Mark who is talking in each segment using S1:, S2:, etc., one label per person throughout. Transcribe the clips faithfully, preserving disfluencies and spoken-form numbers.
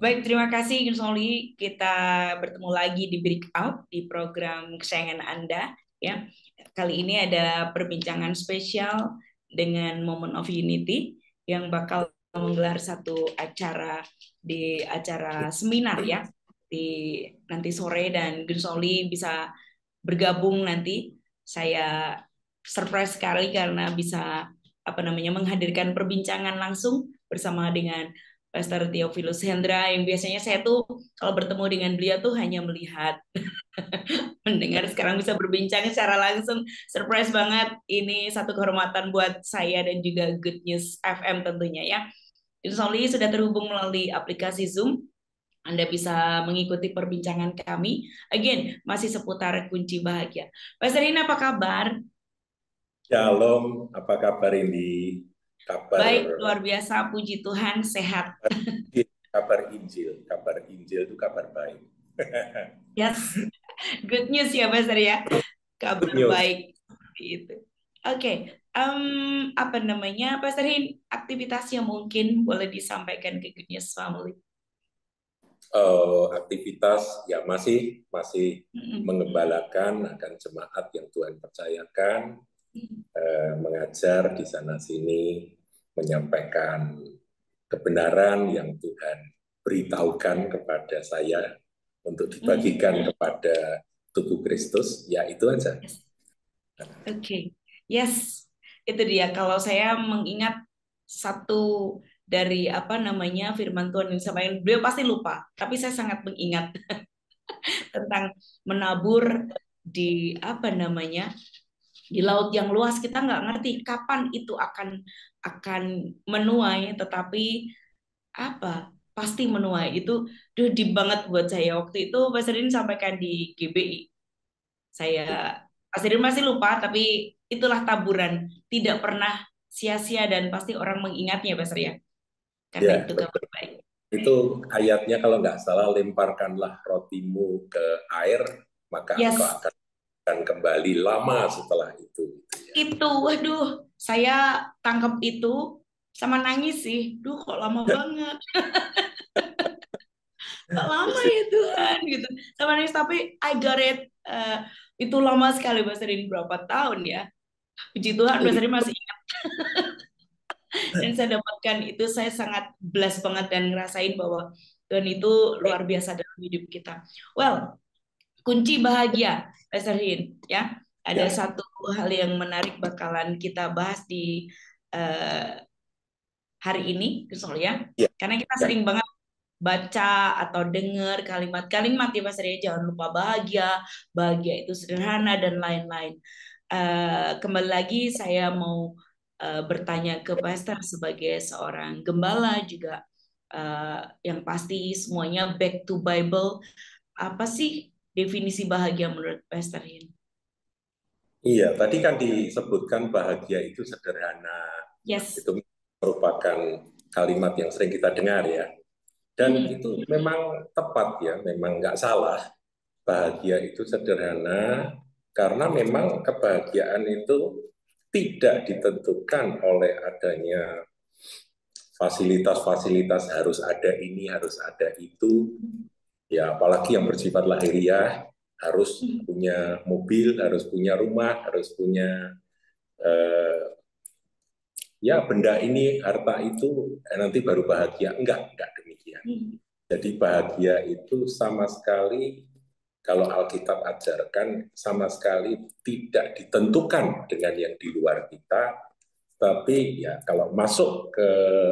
S1: Baik, terima kasih Gus Oli. Kita bertemu lagi di Breakout di program kesayangan Anda ya. Kali ini ada perbincangan spesial dengan Moment of Unity yang bakal menggelar satu acara di acara seminar ya di nanti sore, dan Gus Oli bisa bergabung nanti. Saya surprise sekali karena bisa apa namanya menghadirkan perbincangan langsung bersama dengan Pastor Theophilus Hendra, yang biasanya saya tuh kalau bertemu dengan beliau tuh hanya melihat, mendengar, sekarang bisa berbincang secara langsung. Surprise banget. Ini satu kehormatan buat saya dan juga Good News F M tentunya ya. Insoli sudah terhubung melalui aplikasi Zoom. Anda bisa mengikuti perbincangan kami. Again, masih seputar kunci bahagia. Pastor Ina, apa kabar?
S2: Shalom, apa kabar ini? Kabar
S1: Baik, luar biasa. Puji Tuhan, sehat.
S2: kabar Injil, kabar Injil itu kabar baik.
S1: Yes, good news ya, Pastor ya.
S2: Good
S1: Kabar
S2: news.
S1: baik seperti itu. Oke, em, apa namanya, Pastor Hin, aktivitasnya mungkin boleh disampaikan ke Good News Family.
S2: Eh, aktivitas ya masih masih
S1: Mm-mm.
S2: mengembalakan akan jemaat yang Tuhan percayakan, eh, mengajar di sana sini, menyampaikan kebenaran yang Tuhan beritahukan kepada saya untuk
S1: Mm-mm.
S2: dibagikan kepada tubuh Kristus, ya itu aja.
S1: Yes. Oke, yes, itu dia. Kalau saya mengingat satu dari apa namanya firman Tuhan yang disampaikan, beliau pasti lupa, tapi saya sangat mengingat tentang menabur di apa namanya di laut yang luas. Kita nggak ngerti kapan itu akan akan menuai, tetapi apa pasti menuai. Itu duh deep banget buat saya waktu itu Pak Serin sampaikan di G B I. Saya Pak Serin masih lupa, tapi itulah taburan, tidak pernah sia-sia dan pasti orang mengingatnya Pak Serin ya, karena
S2: Ya,
S1: itu kabar baik.
S2: itu ayatnya kalau nggak salah, lemparkanlah rotimu ke air, maka engkau
S1: Yes,
S2: akan akan kembali lama setelah itu. Gitu ya.
S1: itu waduh, saya tangkap itu sama nangis sih. Duh, kok lama banget. Kok lama ya Tuhan gitu. Sama nangis, tapi I got it. Eh, itu lama sekali Mas Rin, berapa tahun ya. Puji Tuhan Mas Rin masih ingat. Dan saya dapatkan itu, saya sangat blessed banget dan ngerasain bahwa Tuhan itu luar biasa dalam hidup kita. Well, kunci bahagia Mas Rin ya. Ada
S2: Ya,
S1: satu hal yang menarik bakalan kita bahas di eh, hari ini, Kusol ya.
S2: ya,
S1: Karena kita
S2: ya,
S1: sering banget baca atau dengar kalimat-kalimat ya Mas Ria, jangan lupa bahagia, bahagia itu sederhana dan lain-lain. Eh, kembali lagi saya mau eh, bertanya ke Pastor sebagai seorang gembala juga, eh, yang pasti semuanya back to Bible. Apa sih definisi bahagia menurut Pastor Hin?
S2: iya. Tadi kan disebutkan bahagia itu sederhana.
S1: Yes.
S2: Itu merupakan kalimat yang sering kita dengar ya. Dan
S1: Mm-mm.
S2: itu memang tepat ya, memang nggak salah. Bahagia itu sederhana karena memang kebahagiaan itu tidak ditentukan oleh adanya fasilitas-fasilitas, harus ada ini, harus ada itu. Ya, apalagi yang bersifat lahiriah, harus punya mobil, harus punya rumah, harus punya eh, ya benda ini, harta itu, eh, nanti baru bahagia. Enggak, enggak demikian.
S1: Mm-mm.
S2: Jadi bahagia itu sama sekali, kalau Alkitab ajarkan, sama sekali tidak ditentukan dengan yang di luar kita, tapi ya kalau masuk ke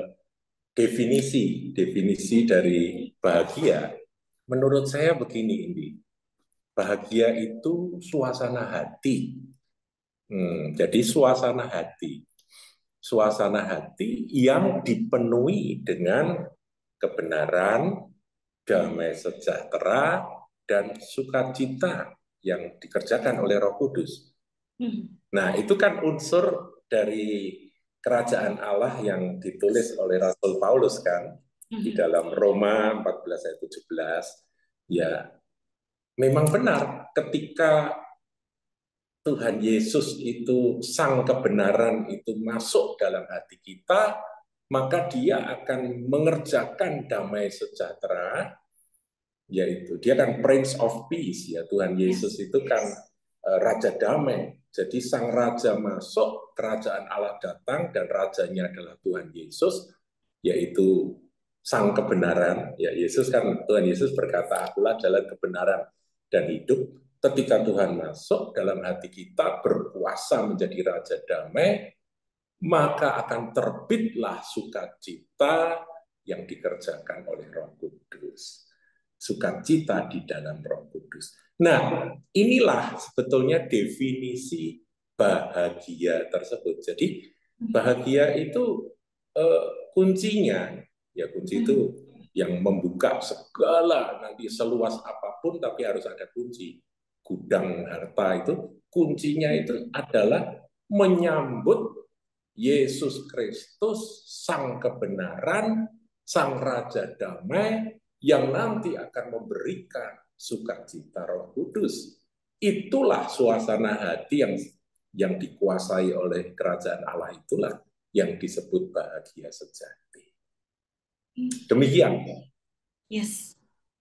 S2: definisi definisi dari bahagia, menurut saya begini ini, bahagia itu suasana hati. Hmm, jadi suasana hati, suasana hati yang dipenuhi dengan kebenaran, damai sejahtera, dan sukacita yang dikerjakan oleh Roh Kudus.
S1: Mm-mm.
S2: Nah, itu kan unsur dari kerajaan Allah yang ditulis oleh Rasul Paulus kan di
S1: Mm-mm.
S2: dalam Roma empat belas ayat tujuh belas. Ya, memang benar ketika Tuhan Yesus itu sang kebenaran itu masuk dalam hati kita, maka dia akan mengerjakan damai sejahtera, yaitu dia kan Prince of Peace, ya Tuhan Yesus
S1: Yes.
S2: itu kan uh, Raja Damai. Jadi sang Raja masuk, kerajaan Allah datang, dan Rajanya adalah Tuhan Yesus, yaitu sang kebenaran. Ya Yesus kan, Tuhan Yesus berkata, akulah jalan kebenaran dan hidup. Ketika Tuhan masuk dalam hati kita, berkuasa menjadi Raja Damai, maka akan terbitlah sukacita yang dikerjakan oleh Roh Kudus. Sukacita di dalam Roh Kudus. Nah, inilah sebetulnya definisi bahagia tersebut. Jadi bahagia itu eh, kuncinya, ya kunci itu yang membuka segala nanti seluas apapun, tapi harus ada kunci. Gudang harta itu kuncinya itu adalah menyambut Yesus Kristus, sang kebenaran, sang Raja Damai, yang nanti akan memberikan sukacita Roh Kudus. Itulah suasana hati yang yang dikuasai oleh kerajaan Allah, itulah yang disebut bahagia sejati. Demikian.
S1: Yes.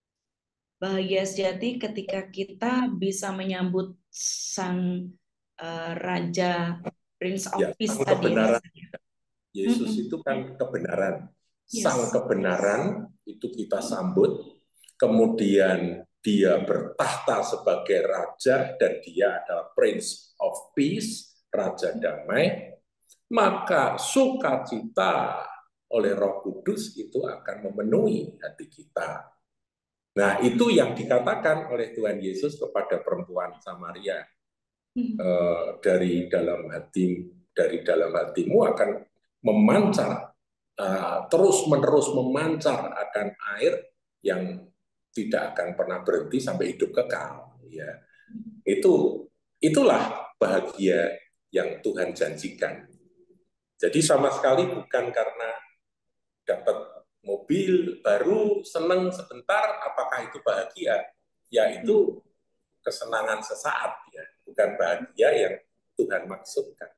S1: Bahagia sejati ketika kita bisa menyambut sang uh, Raja Prince of
S2: Ya,
S1: Peace
S2: sang
S1: tadi.
S2: kebenaran. Yesus
S1: Mm-mm.
S2: itu kan kebenaran.
S1: Yes.
S2: Sang kebenaran itu kita sambut, kemudian dia bertahta sebagai raja dan dia adalah Prince of Peace, Raja Damai, maka sukacita oleh Roh Kudus itu akan memenuhi hati kita. Nah, itu yang dikatakan oleh Tuhan Yesus kepada perempuan Samaria. Eh, dari dalam hati, dari dalam hatimu akan memancar, uh, terus-menerus memancar akan air yang tidak akan pernah berhenti sampai hidup kekal. Ya, itu itulah bahagia yang Tuhan janjikan. Jadi sama sekali bukan karena dapat mobil baru, senang sebentar, apakah itu bahagia? Ya itu kesenangan sesaat, ya, bukan bahagia yang Tuhan maksudkan.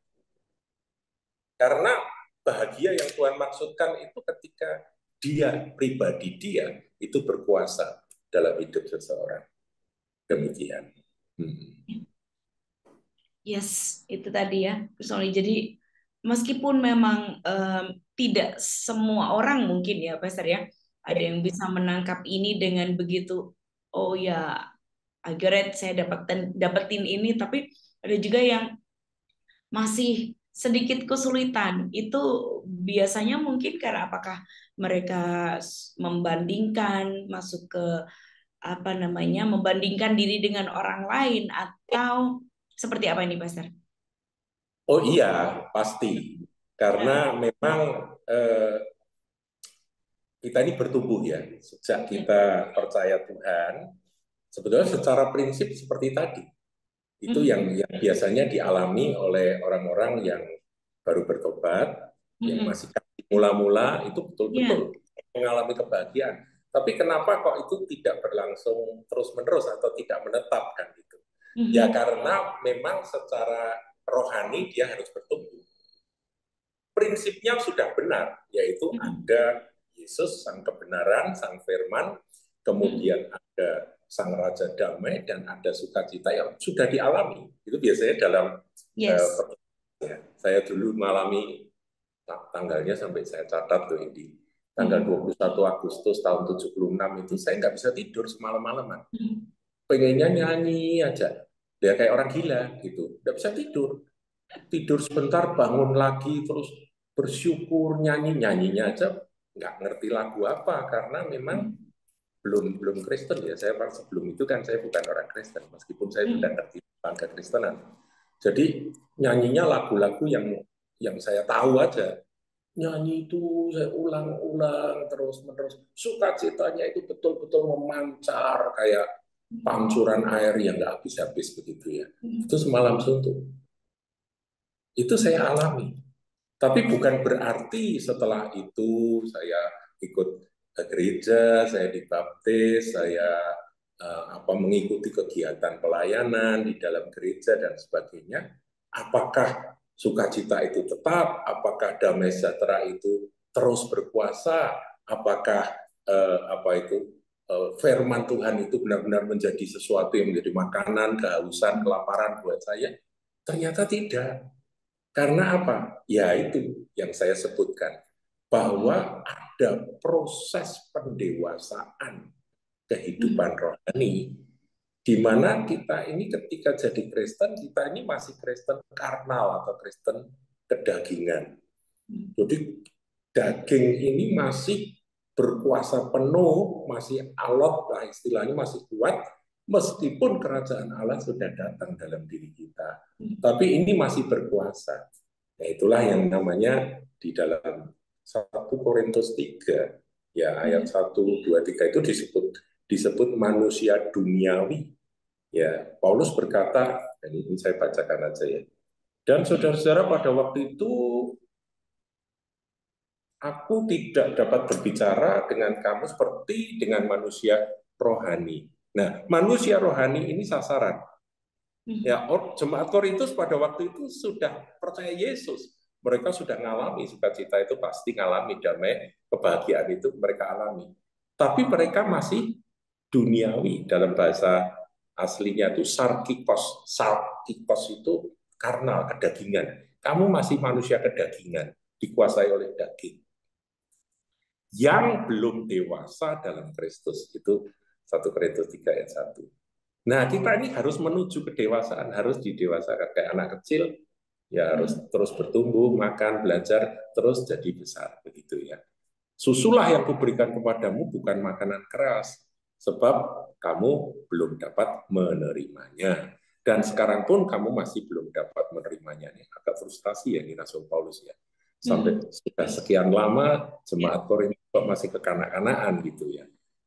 S2: Karena bahagia yang Tuhan maksudkan itu ketika dia, pribadi dia, itu berkuasa dalam hidup seseorang. Demikian. Hmm.
S1: Yes, itu tadi ya, Kusoli. Jadi meskipun memang um, tidak semua orang mungkin ya, Pastor ya, ada yang bisa menangkap ini dengan begitu, oh ya, I get it, saya dapetin dapetin ini, tapi ada juga yang masih sedikit kesulitan. Itu biasanya mungkin karena apakah mereka membandingkan, masuk ke apa namanya, membandingkan diri dengan orang lain, atau seperti apa ini, Pastor?
S2: Oh iya, pasti. Karena memang eh, kita ini bertumbuh ya. Sejak kita percaya Tuhan, sebetulnya secara prinsip seperti tadi. Itu yang, yang biasanya dialami oleh orang-orang yang baru bertobat, yang masih mula-mula, itu betul-betul mengalami kebahagiaan. Tapi kenapa kok itu tidak berlangsung terus-menerus atau tidak menetap kan gitu? Ya karena memang secara rohani dia harus bertumbuh. Prinsipnya sudah benar, yaitu ada Yesus, sang kebenaran, sang firman, kemudian ada sang Raja Damai, dan ada sukacita yang sudah dialami. Itu biasanya dalam yes. uh, ya, saya dulu mengalami tanggalnya sampai saya catat tuh ini. Tanggal dua puluh satu Agustus tahun tujuh puluh enam itu saya nggak bisa tidur semalam-malaman. Pengennya nyanyi aja. Ya kayak orang gila gitu. Nggak bisa tidur. Tidur sebentar, bangun lagi, terus bersyukur, nyanyi-nyanyinya aja nggak ngerti lagu apa, karena memang belum belum Kristen ya. Saya sebelum itu kan saya bukan orang Kristen, meskipun saya sudah ngerti tentang kekristenan. Jadi nyanyinya lagu-lagu yang yang saya tahu aja. Nyanyi itu saya ulang-ulang terus-menerus. Sukacitanya itu betul-betul memancar kayak pancuran air yang nggak habis-habis begitu ya. Itu semalam suntuk. Itu saya alami. Tapi bukan berarti setelah itu saya ikut ke gereja, saya dibaptis, saya uh, apa mengikuti kegiatan pelayanan di dalam gereja dan sebagainya. Apakah sukacita itu tetap? Apakah damai sejahtera itu terus berpuasa, apakah eh, apa itu eh, firman Tuhan itu benar-benar menjadi sesuatu yang menjadi makanan, kehausan, kelaparan buat saya? Ternyata tidak. Karena apa? Ya itu yang saya sebutkan, bahwa ada proses pendewasaan kehidupan rohani, di mana kita ini ketika jadi Kristen, kita ini masih Kristen karnal atau Kristen kedagingan. Jadi daging ini masih berkuasa penuh, masih alot lah istilahnya, masih kuat, meskipun kerajaan Allah sudah datang dalam diri kita. Tapi ini masih berkuasa. Nah, itulah yang namanya di dalam satu Korintus tiga, ya ayat satu, dua, tiga itu disebut disebut manusia duniawi. Ya, Paulus berkata, dan ini saya bacakan aja ya. Dan saudara-saudara, pada waktu itu aku tidak dapat berbicara dengan kamu seperti dengan manusia rohani. Nah, manusia rohani ini sasaran. Ya, jemaat Korintus pada waktu itu sudah percaya Yesus. Mereka sudah ngalami sukacita itu, pasti ngalami damai, kebahagiaan itu mereka alami. Tapi mereka masih duniawi. Dalam bahasa aslinya itu sarkikos. Sarkikos itu karnal, kedagingan. Kamu masih manusia kedagingan, dikuasai oleh daging. Yang belum dewasa dalam Kristus, itu satu Korintus tiga ayat satu. Nah, kita ini harus menuju kedewasaan, harus didewasakan kayak anak kecil, ya harus terus bertumbuh, makan, belajar, terus jadi besar, begitu ya. Susulah yang kuberikan kepadamu bukan makanan keras, sebab kamu belum dapat menerimanya. Dan sekarang pun kamu masih belum dapat menerimanya. Nih, agak frustasi ya ini Rasul Paulus ya. Sampai sudah sekian lama jemaat Korintus masih kekanak-kanakan gitu ya.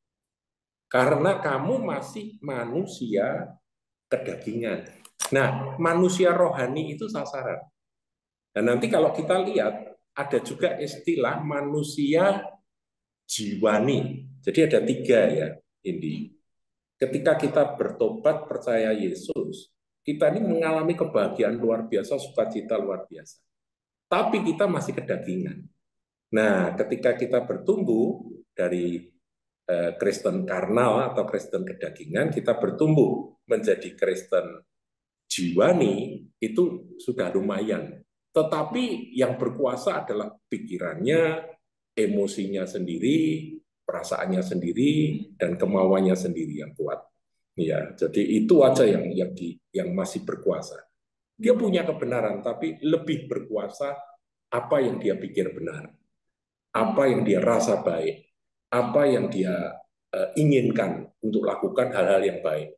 S2: Karena kamu masih manusia kedagingan. Nah, manusia rohani itu sasaran. Dan nanti kalau kita lihat, ada juga istilah manusia jiwani. Jadi ada tiga ya, ini. Ketika kita bertobat percaya Yesus, kita ini mengalami kebahagiaan luar biasa, sukacita luar biasa. Tapi kita masih kedagingan. Nah, ketika kita bertumbuh dari eh, Kristen karnal atau Kristen kedagingan, kita bertumbuh menjadi Kristen jiwani, itu sudah lumayan. Tetapi yang berkuasa adalah pikirannya, emosinya sendiri, perasaannya sendiri, dan kemauannya sendiri yang kuat. Ya, jadi itu aja yang yang di, yang masih berkuasa. Dia punya kebenaran, tapi lebih berkuasa apa yang dia pikir benar, apa yang dia rasa baik, apa yang dia uh, inginkan untuk lakukan hal-hal yang baik.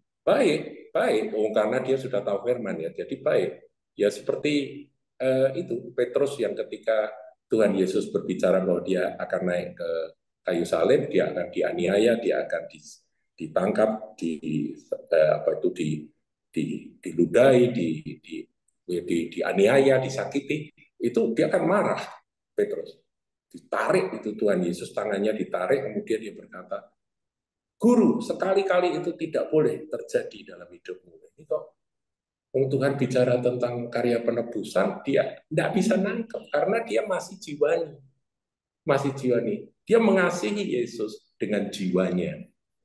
S2: Baik, baik, oh, karena dia sudah tahu firman ya, jadi baik. Ya seperti uh, itu Petrus yang ketika Tuhan Yesus berbicara bahwa dia akan naik ke kayu salib, dia akan dianiaya, dia akan ditangkap, di uh, apa itu di di diludahi, di di di dianiaya, disakiti, itu dia akan marah, Petrus. Ditarik itu Tuhan Yesus, tangannya ditarik, kemudian dia berkata, Guru, sekali-kali itu tidak boleh terjadi dalam hidupmu. Ini kok Tuhan bicara tentang karya penebusan, dia tidak bisa nangkep karena dia masih jiwani. Masih jiwani. Dia mengasihi Yesus dengan jiwanya.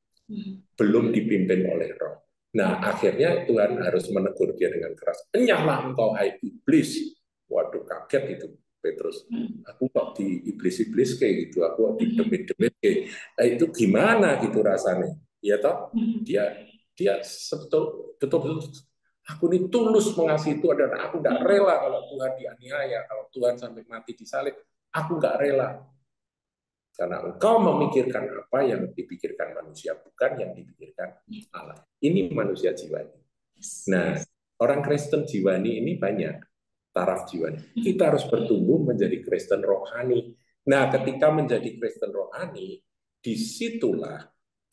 S2: Belum dipimpin oleh roh. Nah, akhirnya Tuhan harus menegur dia dengan keras. Enyahlah engkau, hai iblis. Waduh, kaget itu Petrus. Aku kok di iblis-iblis kayak gitu, aku kok di demit-demit kayak nah, itu gimana gitu rasanya? Ya toh, dia dia betul betul aku ini tulus mengasihi Tuhan dan aku nggak rela kalau Tuhan dianiaya, kalau Tuhan sampai mati disalib, aku nggak rela. Karena engkau memikirkan apa yang dipikirkan manusia, bukan yang dipikirkan Allah. Ini manusia jiwani. Nah, orang Kristen jiwani ini banyak. Taraf jiwani. Kita harus bertumbuh menjadi Kristen rohani. Nah, ketika menjadi Kristen rohani, disitulah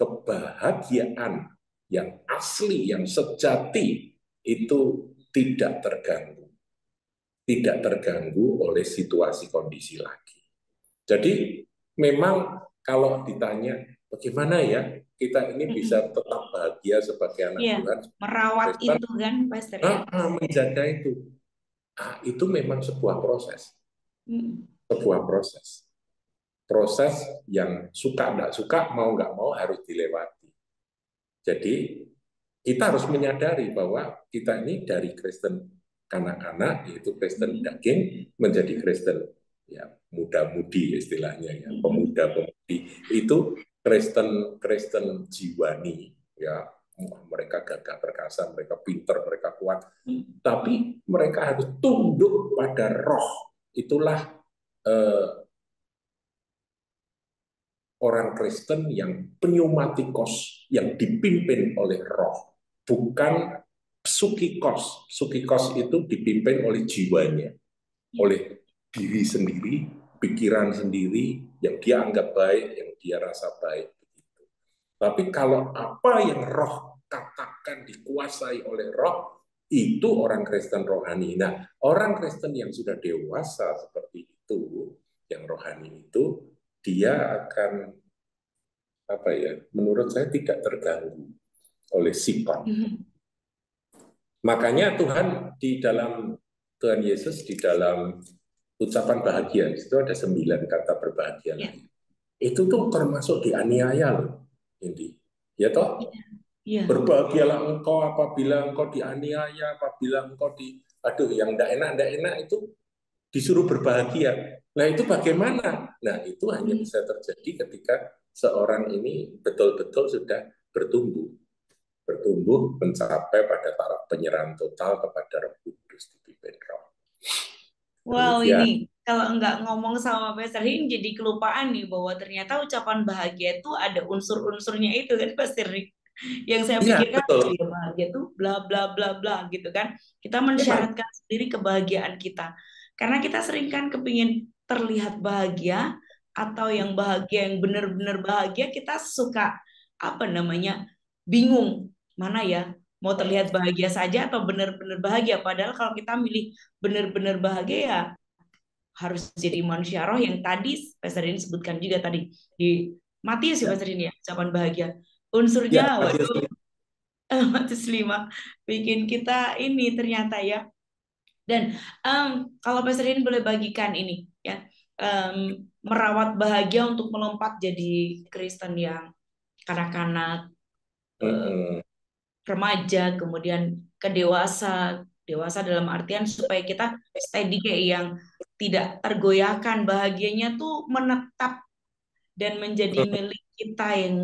S2: kebahagiaan yang asli, yang sejati, itu tidak terganggu. Tidak terganggu oleh situasi kondisi lagi. Jadi, memang kalau ditanya bagaimana ya kita ini bisa tetap bahagia sebagai anak
S1: ya,
S2: Tuhan,
S1: merawat Kristen, itu kan, Pastor ya?
S2: Ah, menjaga itu, ah, itu memang sebuah proses. sebuah proses. Proses yang suka nggak suka, mau nggak mau harus dilewati. Jadi kita harus menyadari bahwa kita ini dari Kristen kanak-kanak, yaitu Kristen daging, menjadi Kristen ya muda-mudi istilahnya ya, pemuda-pemudi itu Kristen Kristen jiwani ya, mereka gagah perkasa, mereka pinter, mereka kuat, tapi mereka harus tunduk pada roh. Itulah eh, orang Kristen yang pneumatikos, yang dipimpin oleh roh, bukan psukikos. Psukikos itu dipimpin oleh jiwanya, oleh diri sendiri, pikiran sendiri, yang dia anggap baik, yang dia rasa baik. Tapi kalau apa yang roh katakan dikuasai oleh roh, itu orang Kristen rohani. Nah, orang Kristen yang sudah dewasa seperti itu, yang rohani itu, dia akan apa ya? Menurut saya tidak terganggu oleh sikap. Makanya Tuhan di dalam Tuhan Yesus di dalam ucapan bahagia itu ada sembilan kata berbahagia. Yeah. Itu tuh termasuk dianiaya loh, ini. Ya toh? Yeah. Berbahagialah engkau apabila engkau dianiaya, apabila engkau di aduh yang enggak enak enggak enak itu disuruh berbahagia. Nah, itu bagaimana? Nah, itu hanya bisa terjadi ketika seorang ini betul-betul sudah bertumbuh. Bertumbuh mencapai pada taraf penyerahan total kepada Roh Kudus dipimpin Roh.
S1: Wow, ya. Ini kalau nggak ngomong sama Pastor Rin jadi kelupaan nih bahwa ternyata ucapan bahagia itu ada unsur-unsurnya itu kan Pastor Rin. Yang saya
S2: ya,
S1: pikirkan ya, bahagia itu bla bla bla bla gitu kan. Kita mensyaratkan ya. Sendiri kebahagiaan kita. Karena kita sering kan kepingin terlihat bahagia atau yang bahagia yang benar-benar bahagia kita suka apa namanya bingung mana ya mau terlihat bahagia saja atau benar-benar bahagia. Padahal kalau kita milih benar-benar bahagia ya harus jadi manusia roh yang tadi Pastor Rin sebutkan juga tadi di Matius ya Pastor Rin ya ucapan bahagia unsurnya ya, waduh Matius lima bikin kita ini ternyata ya. Dan um, kalau Pastor Rin boleh bagikan ini ya um, merawat bahagia untuk melompat jadi Kristen yang kanak-kanak uh, remaja kemudian ke dewasa dewasa dalam artian supaya kita steady kayak yang tidak tergoyahkan, bahagianya tuh menetap dan menjadi milik kita yang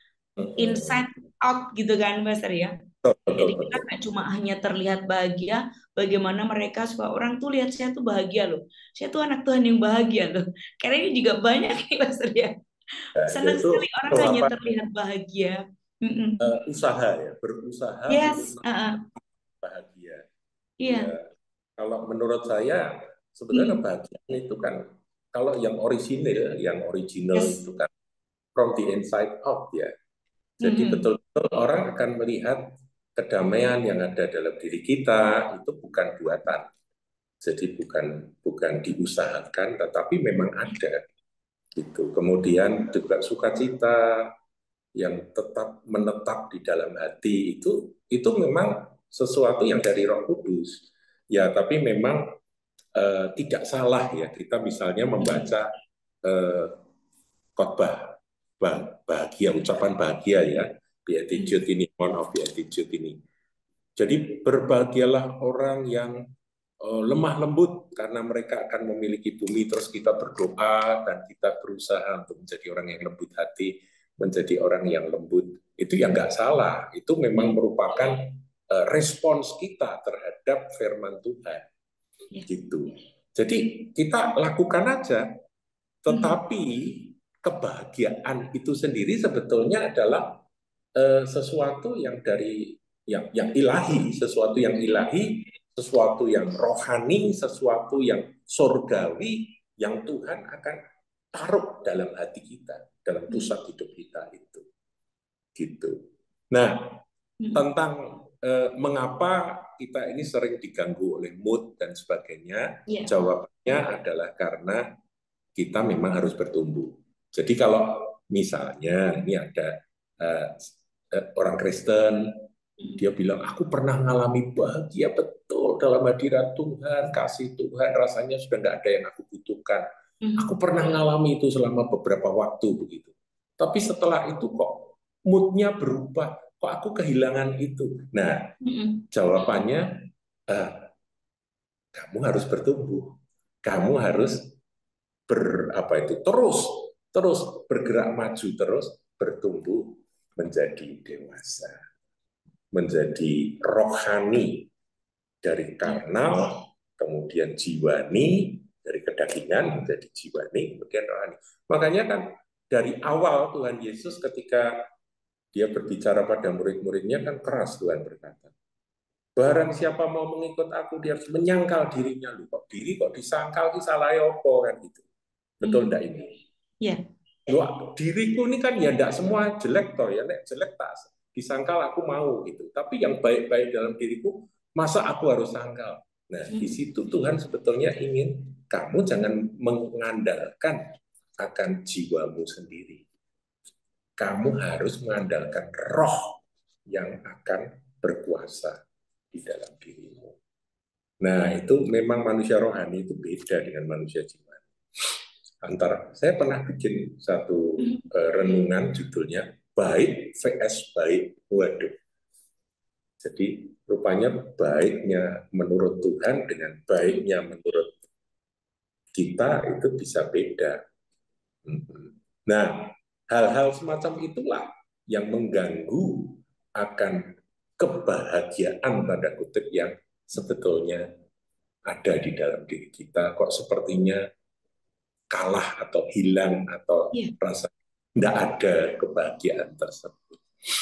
S1: inside out gitu kan Pastor ya. Jadi kita nggak cuma hanya terlihat bahagia, bagaimana mereka supaya orang tuh lihat saya tuh bahagia loh, saya tuh anak Tuhan yang bahagia loh. Karena ini juga banyak nih Pastor ya. Senang sekali orang hanya terlihat bahagia.
S2: Uh, usaha ya, berusaha
S1: yes.
S2: untuk
S1: uh-uh.
S2: bahagia.
S1: Iya.
S2: Ya, kalau menurut saya sebenarnya hmm. bahagia itu kan kalau yang original, yang original yes. itu kan from the inside out ya. Jadi mm-hmm. betul-betul orang akan melihat kedamaian yang ada dalam diri kita itu bukan buatan. Jadi bukan bukan diusahakan, tetapi memang ada. Gitu. Kemudian juga sukacita yang tetap menetap di dalam hati itu itu memang sesuatu yang dari Roh Kudus. Ya, tapi memang eh, tidak salah ya kita misalnya membaca eh, khotbah bahagia, ucapan bahagia ya, beatitude ini, one of beatitude ini. Jadi berbahagialah orang yang uh, lemah lembut karena mereka akan memiliki bumi. Terus kita berdoa dan kita berusaha untuk menjadi orang yang lembut hati, menjadi orang yang lembut. Itu yang nggak salah. Itu memang merupakan uh, respons kita terhadap firman Tuhan. Gitu. Jadi kita lakukan aja. Tetapi kebahagiaan itu sendiri sebetulnya adalah uh, sesuatu yang dari yang yang ilahi, sesuatu yang ilahi, sesuatu yang rohani, sesuatu yang surgawi yang Tuhan akan taruh dalam hati kita, dalam pusat hidup kita itu. Gitu. Nah, tentang eh, mengapa kita ini sering diganggu oleh mood dan sebagainya, yeah. jawabannya adalah karena kita memang harus bertumbuh. Jadi kalau misalnya ini ada eh, orang Kristen, dia bilang, aku pernah mengalami bahagia betul dalam hadirat Tuhan, kasih Tuhan, rasanya sudah nggak ada yang aku butuhkan. Aku pernah mengalami itu selama beberapa waktu begitu. Tapi setelah itu kok moodnya berubah, kok aku kehilangan itu. Nah, jawabannya, eh, kamu harus bertumbuh, kamu harus ber apa itu terus terus bergerak maju, terus bertumbuh menjadi dewasa, menjadi rohani, dari karnal kemudian jiwani, dari kedagingan menjadi jiwani kemudian rohani. Makanya kan dari awal Tuhan Yesus ketika dia berbicara pada murid-muridnya kan keras, Tuhan berkata, barang siapa mau mengikut aku dia harus menyangkal dirinya. Lu kok diri kok disangkal, ki salah opo kan gitu. Betul enggak ini?
S1: Iya.
S2: Lu, diriku ini kan ya enggak semua jelek toh ya, nek jelek tak disangkal aku mau gitu. Tapi yang baik-baik dalam diriku masa aku harus sangkal. Nah, di situ Tuhan sebetulnya ingin kamu jangan mengandalkan akan jiwamu sendiri. Kamu harus mengandalkan roh yang akan berkuasa di dalam dirimu. Nah, itu memang manusia rohani itu beda dengan manusia jiwa. Antara saya pernah bikin satu uh, renungan judulnya baik vs baik. Waduh. Jadi rupanya baiknya menurut Tuhan dengan baiknya menurut kita itu bisa beda. Nah, hal-hal semacam itulah yang mengganggu akan kebahagiaan tanda kutip yang sebetulnya ada di dalam diri kita. Kok sepertinya kalah atau hilang atau yeah. rasa tidak ada kebahagiaan tersebut.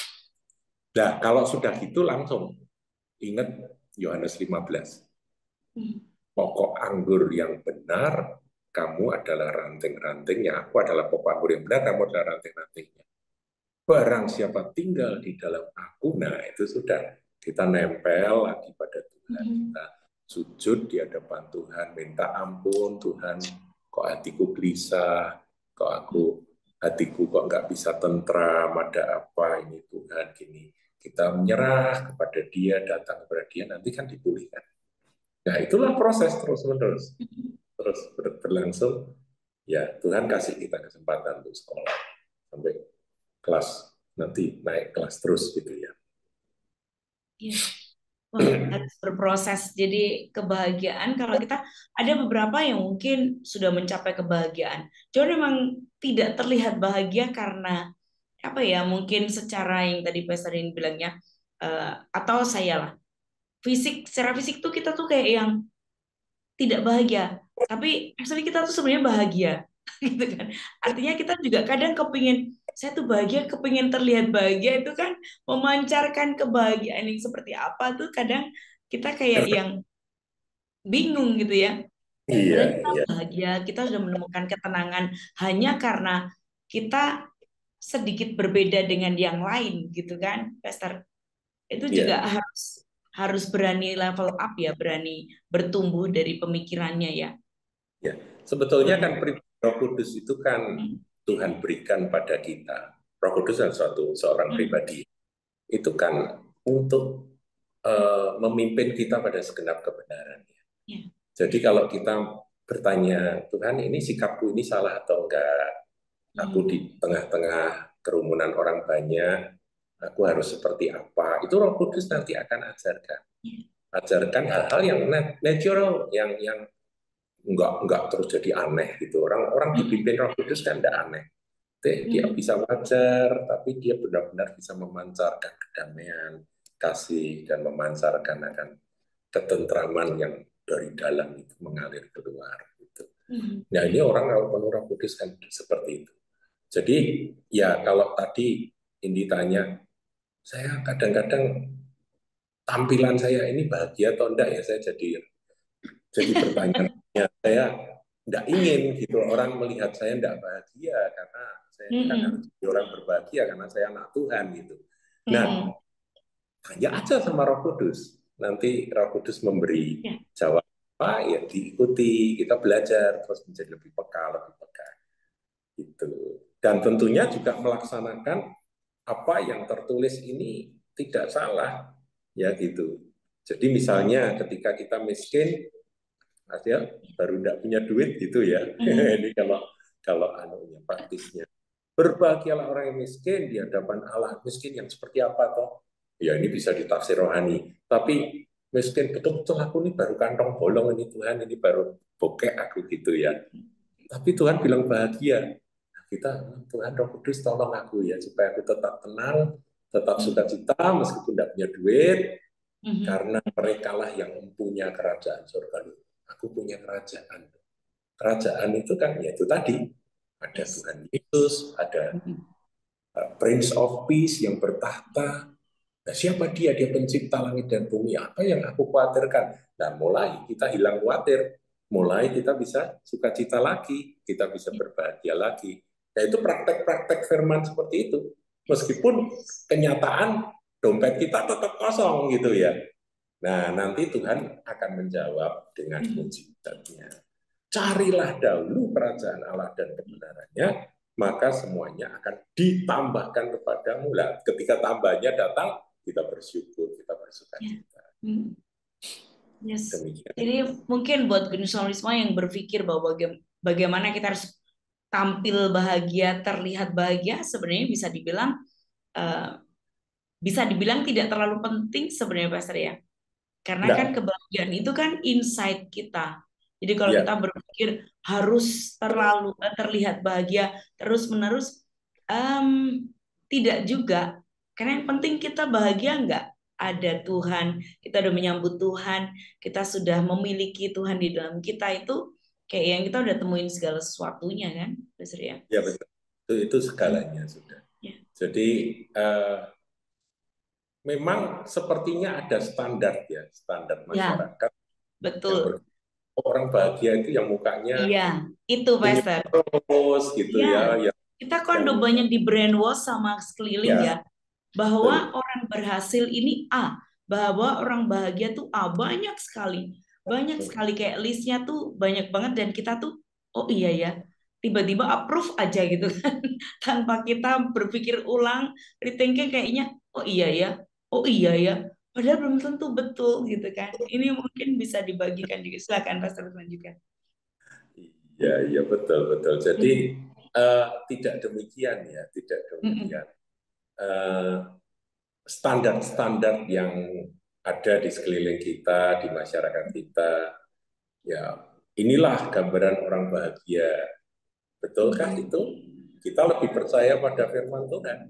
S2: Nah, kalau sudah gitu langsung ingat Yohanes lima belas. Hmm. Pokok anggur yang benar, kamu adalah ranting-rantingnya, aku adalah pokok anggur yang benar, kamu adalah ranting-rantingnya. Barang siapa tinggal di dalam aku, nah itu sudah kita nempel lagi pada Tuhan. Hmm. Kita sujud di hadapan Tuhan, minta ampun Tuhan, kok hatiku gelisah, kok aku hatiku kok nggak bisa tentram, ada apa ini Tuhan gini. Kita menyerah kepada Dia, datang kepada Dia, nanti kan dipulihkan. Nah, itulah proses terus-menerus. Terus berlangsung, ya Tuhan kasih kita kesempatan untuk sekolah. Sampai kelas, nanti naik kelas terus gitu ya.
S1: Iya. Wah, harus berproses. Jadi kebahagiaan, kalau kita ada beberapa yang mungkin sudah mencapai kebahagiaan. Cuma memang tidak terlihat bahagia karena, apa ya, mungkin secara yang tadi Pesarin bilangnya, uh, atau saya lah, fisik, secara fisik tuh kita tuh kayak yang tidak bahagia, tapi actually kita tuh sebenarnya bahagia, gitu kan. Artinya kita juga kadang kepingin, saya tuh bahagia, kepingin terlihat bahagia, itu kan memancarkan kebahagiaan yang seperti apa tuh kadang kita kayak yang bingung gitu ya.
S2: Iya,
S1: Padahal kita
S2: iya.
S1: bahagia, kita sudah menemukan ketenangan hanya karena kita sedikit berbeda dengan yang lain gitu kan, Pastor. Itu juga yeah. harus harus berani level up ya, berani bertumbuh dari pemikirannya ya.
S2: Ya, sebetulnya kan Roh Kudus itu kan hmm. Tuhan berikan pada kita. Roh Kudus adalah suatu seorang hmm. pribadi. Itu kan untuk uh, memimpin kita pada segenap kebenaran. Ya. Jadi kalau kita bertanya, Tuhan ini sikapku ini salah atau enggak? Aku hmm. di tengah-tengah kerumunan orang banyak, aku harus seperti apa? Itu Roh Kudus nanti akan ajarkan. Ya. Ajarkan hal-hal yang natural, yang yang enggak enggak terus jadi aneh gitu. Orang orang dipimpin Roh Kudus kan enggak aneh. Dia bisa wajar, tapi dia benar-benar bisa memancarkan kedamaian, kasih, dan memancarkan akan ketentraman yang dari dalam itu mengalir keluar. Gitu. Nah ini orang kalau penuh Roh Kudus kan seperti itu. Jadi ya kalau tadi Indi tanya, saya kadang-kadang tampilan saya ini bahagia atau enggak ya, saya jadi jadi pertanyaan saya enggak ingin gitu orang melihat saya enggak bahagia karena saya mm-hmm. kan harus jadi orang berbahagia karena saya anak Tuhan gitu. Nah, mm-hmm. tanya aja sama Roh Kudus. Nanti Roh Kudus memberi yeah. jawaban apa ya diikuti, kita belajar terus menjadi lebih peka, lebih peka. Gitu. Dan tentunya juga melaksanakan apa yang tertulis ini tidak salah ya gitu. Jadi misalnya ketika kita miskin, artinya baru tidak punya duit gitu ya.
S1: Mhm.
S2: Ini kalau kalau anunya praktisnya. Berbahagialah orang yang miskin di hadapan Allah. Miskin yang seperti apa toh? Ya ini bisa ditafsir rohani. Tapi miskin betul-betul aku ini baru kantong bolong ini Tuhan, ini baru bokek aku gitu ya. Tapi Tuhan bilang bahagia. Kita, Tuhan Roh Kudus tolong aku ya supaya aku tetap tenang, tetap
S1: Mhm.
S2: sukacita meskipun tidak punya duit,
S1: Mhm.
S2: karena mereka lah yang mempunyai kerajaan surga. Aku punya kerajaan. Kerajaan itu kan ya itu tadi ada
S1: Yes.
S2: Tuhan Yesus, ada
S1: Mhm.
S2: uh, Prince of Peace yang bertahta. Nah, siapa dia? Dia pencipta langit dan bumi. Apa yang aku khawatirkan? Nah, mulai kita hilang khawatir, mulai kita bisa sukacita lagi, kita bisa berbahagia lagi. Nah, itu praktek-praktek firman seperti itu.
S1: Yes.
S2: Meskipun kenyataan dompet kita tetap kosong gitu ya. Nah, nanti Tuhan akan menjawab dengan
S1: Mhm.
S2: mujizatnya. Carilah dahulu kerajaan Allah dan kebenarannya, maka semuanya akan ditambahkan kepadamu. Lah, ketika tambahnya datang, kita bersyukur, kita bersuka
S1: Ya.
S2: cita.
S1: Mhm. Yes.
S2: Demikian.
S1: Jadi mungkin buat Gunsolisme yang berpikir bahwa baga- bagaimana kita harus tampil bahagia, terlihat bahagia, sebenarnya bisa dibilang eh, bisa dibilang tidak terlalu penting sebenarnya Pastor ya. Karena kan
S2: Enggak,
S1: kebahagiaan itu kan inside kita. Jadi kalau kita
S2: ya,
S1: berpikir harus terlalu eh, terlihat bahagia terus-menerus, em, tidak juga. Karena yang penting kita bahagia nggak? Ada Tuhan, kita udah menyambut Tuhan, kita sudah memiliki Tuhan di dalam kita itu kayak yang kita udah temuin segala sesuatunya kan, Pastor ya.
S2: ya betul. Itu, itu
S1: Hmm.
S2: segalanya sudah.
S1: Ya,
S2: Jadi eh, memang sepertinya ada standar ya, standar
S1: ya,
S2: masyarakat yang ber
S1: betul.
S2: orang bahagia itu yang mukanya
S1: Iya, itu
S2: senyum
S1: Pastor.
S2: terus gitu
S1: Iya,
S2: ya, yang
S1: kita kan
S2: yang
S1: udah banyak di brainwash sama sekeliling
S2: ya
S1: ya, bahwa
S2: betul.
S1: orang berhasil ini A, bahwa orang bahagia tuh A, banyak sekali. Banyak sekali kayak listnya tuh banyak banget dan kita tuh, oh iya ya, tiba-tiba approve aja gitu kan. Tanpa kita berpikir ulang, rethinking kayaknya, oh iya ya, oh iya ya. Padahal belum tentu betul gitu kan. Ini mungkin bisa dibagikan juga. Silakan Pastor lanjutkan.
S2: Iya, iya betul betul. Jadi
S1: Mm,
S2: eh, tidak demikian ya, tidak
S1: mm, mm.
S2: demikian. Eh, Standar-standar yang ada di sekeliling kita, di masyarakat kita, ya inilah gambaran orang bahagia. Betulkah
S1: Mm,
S2: itu? Kita lebih percaya pada firman Tuhan.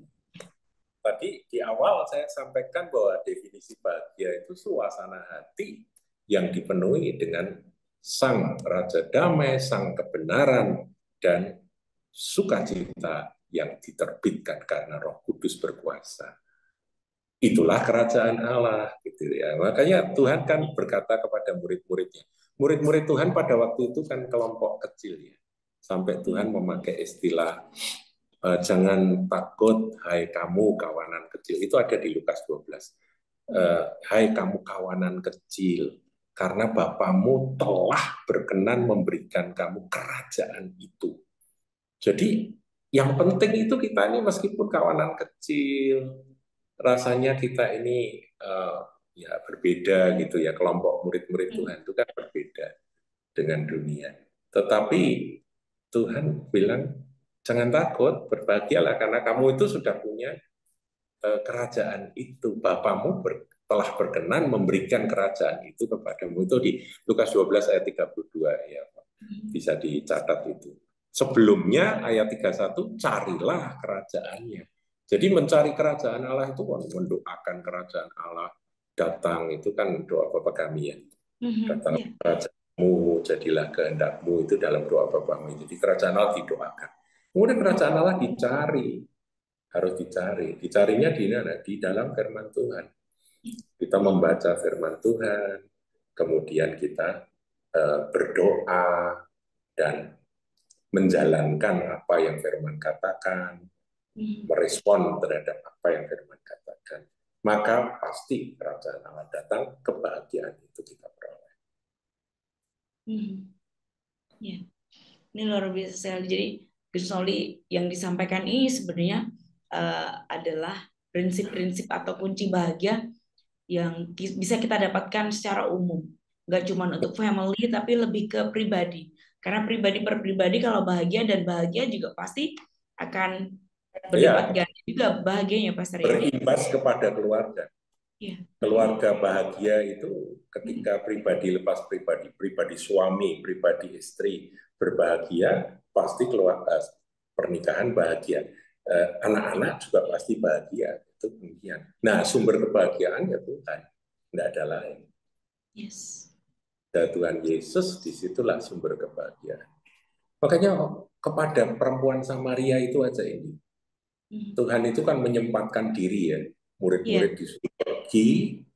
S2: Tadi di awal saya sampaikan bahwa definisi bahagia itu suasana hati yang dipenuhi dengan sang Raja Damai, sang kebenaran, dan sukacita yang diterbitkan karena Roh Kudus berkuasa. Itulah kerajaan Allah, gitu ya. Makanya Tuhan kan berkata kepada murid-muridnya. Murid-murid Tuhan pada waktu itu kan kelompok kecil ya. Sampai Tuhan
S1: mm.
S2: memakai istilah eh, jangan takut, hai kamu kawanan kecil. Itu ada di Lukas dua belas. Eh, hai kamu kawanan kecil, karena Bapamu telah berkenan memberikan kamu kerajaan itu. Jadi yang penting itu kita ini meskipun kawanan kecil, rasanya kita ini eh, ya berbeda gitu ya, kelompok murid-murid Tuhan itu kan berbeda dengan dunia. Tetapi Tuhan bilang jangan takut, berbahagialah karena kamu itu sudah punya eh, kerajaan itu. Bapamu ber- telah berkenan memberikan kerajaan itu kepadamu. Itu di Lukas dua belas ayat tiga puluh dua ya, bisa dicatat itu. Sebelumnya ayat tiga puluh satu, carilah kerajaannya. Jadi mencari kerajaan Allah itu mendoakan kerajaan Allah datang, itu kan doa Bapa kami ya.
S1: Mhm,
S2: Datang
S1: ya.
S2: kerajaanmu, jadilah kehendakmu, itu dalam doa Bapa kami. Jadi kerajaan Allah didoakan. Kemudian kerajaan Allah dicari, harus dicari. Dicarinya di mana? Di dalam firman Tuhan. Kita membaca firman Tuhan, kemudian kita uh, berdoa dan menjalankan apa yang firman katakan,
S1: Mhm,
S2: merespon terhadap apa yang firman katakan, maka pasti kerajaan Allah datang, kebahagiaan itu kita peroleh.
S1: mhm. Ya, ini luar biasa sekali. Jadi Gus Noli yang disampaikan ini sebenarnya eh, adalah prinsip-prinsip atau kunci bahagia yang ki- bisa kita dapatkan secara umum. nggak cuma untuk family tapi lebih ke pribadi. Karena pribadi per pribadi kalau bahagia dan bahagia juga pasti akan berlipat
S2: Ya,
S1: ganda juga bahagianya Pastor ya.
S2: berimbas kepada keluarga.
S1: Iya.
S2: Keluarga bahagia itu ketika pribadi lepas pribadi, pribadi suami, pribadi istri berbahagia, pasti keluarga pernikahan bahagia. Eh, anak-anak juga pasti bahagia. Itu demikian. Nah, sumber kebahagiaan ya Tuhan, tidak ada lain.
S1: Yes.
S2: Dan Tuhan Yesus disitulah sumber kebahagiaan. Makanya kepada perempuan Samaria itu aja ini. Tuhan itu kan menyempatkan diri ya, murid-murid
S1: Yeah.
S2: disuruh pergi,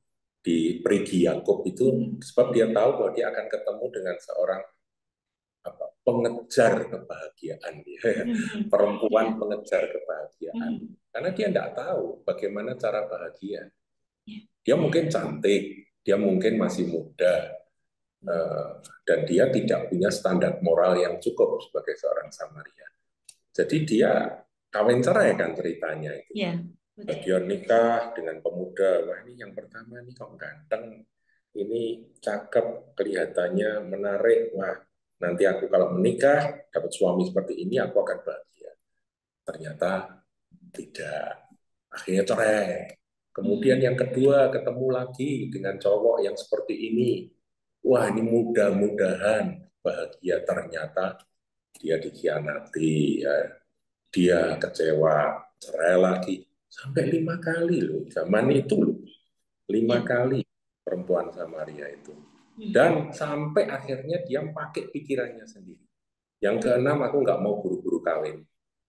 S2: diberi di Yakub itu sebab dia tahu bahwa dia akan ketemu dengan seorang apa, pengejar kebahagiaan, ya. Perempuan
S1: Yeah.
S2: pengejar kebahagiaan.
S1: Mm.
S2: Karena dia tidak tahu bagaimana cara bahagia.
S1: Yeah.
S2: Dia mungkin cantik, dia mungkin masih muda, uh, dan dia tidak punya standar moral yang cukup sebagai seorang Samaria. Jadi dia kawin cerai kan ceritanya itu.
S1: Yeah.
S2: Dia nikah dengan pemuda, wah ini yang pertama ini kok ganteng, ini cakep, kelihatannya menarik, wah nanti aku kalau menikah dapat suami seperti ini aku akan bahagia. Ternyata tidak, akhirnya cerai. Kemudian yang kedua ketemu lagi dengan cowok yang seperti ini, wah ini mudah-mudahan bahagia, ternyata dia dikhianati, ya. Dia kecewa, cerai lagi. Sampai lima kali loh, zaman itu loh. Lima yeah. kali perempuan Samaria itu. Dan sampai akhirnya dia pakai pikirannya sendiri. Yang keenam, aku nggak mau buru-buru kawin.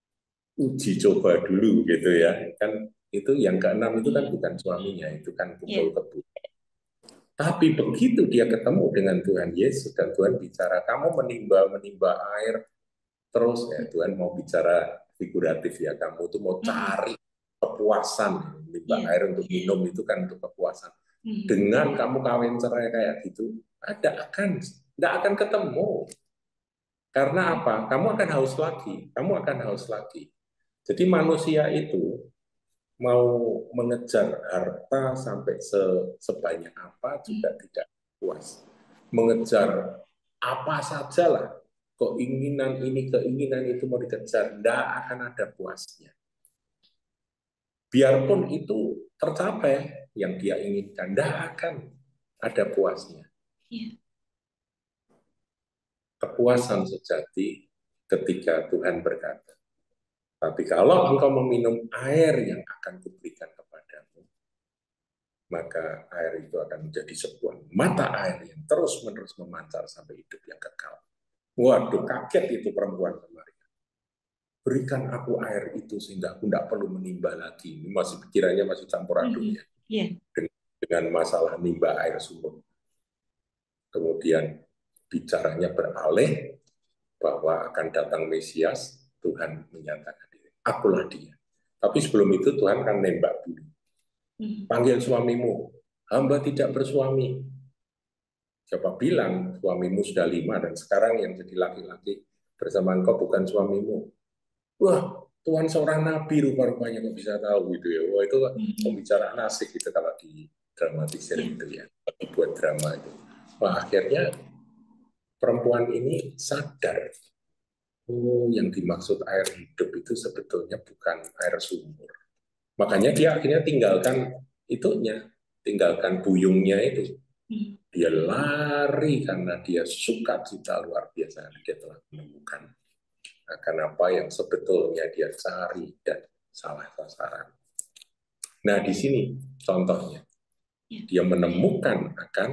S2: Uji coba dulu gitu ya. Kan itu yang keenam itu kan bukan suaminya, itu kan kumpul yeah. kebo. Tapi begitu dia ketemu dengan Tuhan Yesus dan Tuhan bicara, kamu menimba-menimba air, terus ya Tuhan mau bicara figuratif ya, kamu tuh mau cari kepuasan, menimba yeah. air untuk minum itu kan untuk kepuasan. Mm-hmm. Dengan kamu kawin cerai kayak gitu, ada akan tidak akan ketemu. Karena apa? Kamu akan haus lagi, kamu akan haus lagi. Jadi manusia itu mau mengejar harta sampai se sebanyak apa juga mm-hmm. tidak puas. Mengejar apa sajalah, keinginan ini, keinginan itu mau dikejar, tidak akan ada puasnya. Biarpun itu tercapai yang dia inginkan, tidak akan ada puasnya. Yeah. Kepuasan sejati ketika Tuhan berkata, tapi kalau engkau meminum air yang akan kuberikan kepadamu, maka air itu akan menjadi sebuah mata air yang terus-menerus memancar sampai hidup yang kekal. Waduh, kaget itu perempuan Samaria. Berikan aku air itu sehingga aku tidak perlu menimba lagi. Ini masih pikirannya masih campur aduk ya.
S1: Yeah.
S2: Dengan, dengan masalah nimba air sumur. Kemudian bicaranya beralih bahwa akan datang Mesias, Tuhan menyatakan diri. Akulah dia. Tapi sebelum itu Tuhan kan nembak dulu. Panggil suamimu. Hamba tidak bersuami. Siapa bilang suamimu sudah lima dan sekarang yang jadi laki-laki bersama engkau bukan suamimu? Wah, Tuhan seorang nabi rupa-rupanya kok bisa tahu gitu ya. Wah, itu pembicaraan asik gitu kalau di dramatisir yeah. gitu ya. Buat drama itu. Wah, akhirnya perempuan ini sadar. Oh, yang dimaksud air hidup itu sebetulnya bukan air sumur. Makanya dia akhirnya tinggalkan itunya, tinggalkan buyungnya itu. Dia lari karena dia suka cita luar biasa. Dia telah menemukan akan apa yang sebetulnya dia cari dan salah sasaran. Nah, di sini contohnya. Dia menemukan akan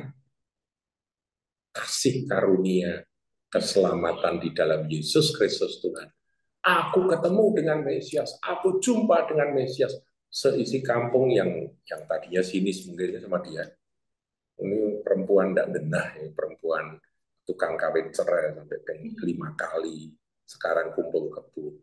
S2: kasih karunia keselamatan di dalam Yesus Kristus Tuhan. Aku ketemu dengan Mesias, aku jumpa dengan Mesias. Seisi kampung yang yang tadinya sinis mungkin sama dia. Ini perempuan tidak genah, ya. Perempuan tukang kawin cerai sampai lima kali, sekarang kumpul kebo.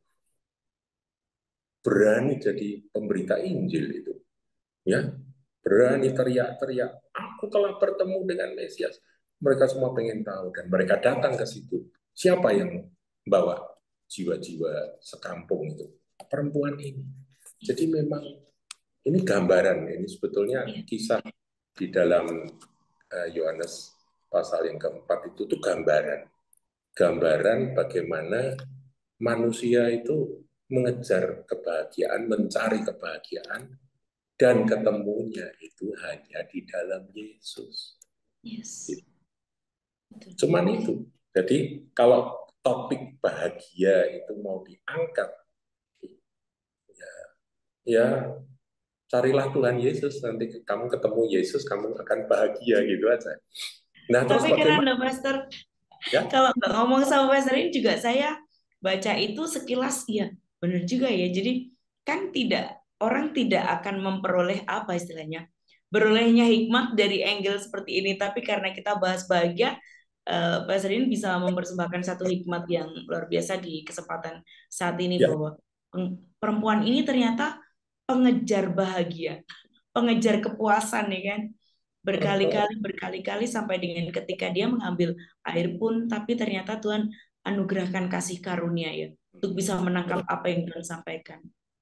S2: Berani jadi pemberita Injil itu, ya, berani teriak-teriak, aku telah bertemu dengan Mesias. Mereka semua pengen tahu dan mereka datang ke situ. Siapa yang bawa jiwa-jiwa sekampung itu? Perempuan ini. Jadi memang ini gambaran, ini sebetulnya kisah di dalam Yohanes pasal yang keempat itu tuh gambaran. Gambaran bagaimana manusia itu mengejar kebahagiaan, mencari kebahagiaan, dan ketemunya itu hanya di dalam Yesus.
S1: Yes.
S2: Cuman itu. Jadi kalau topik bahagia itu mau diangkat, ya, ya carilah Tuhan Yesus, nanti kamu ketemu Yesus, kamu akan bahagia gitu aja. Nah, terus
S1: Tapi kan
S2: bagaimana?
S1: Anda, Pastor,
S2: Ya,
S1: kalau nggak ngomong sama Pastor ini juga saya baca itu sekilas, ya benar juga ya. Jadi kan tidak orang tidak akan memperoleh apa istilahnya, berolehnya hikmat dari angle seperti ini. Tapi karena kita bahas bahagia, eh, Pastor ini bisa mempersembahkan satu hikmat yang luar biasa di kesempatan saat ini
S2: ya,
S1: bahwa peng- perempuan ini ternyata pengejar bahagia, pengejar kepuasan ya kan, berkali-kali berkali-kali sampai dengan ketika dia mengambil air pun, tapi ternyata Tuhan anugerahkan kasih karunia ya untuk bisa menangkap apa yang Tuhan sampaikan.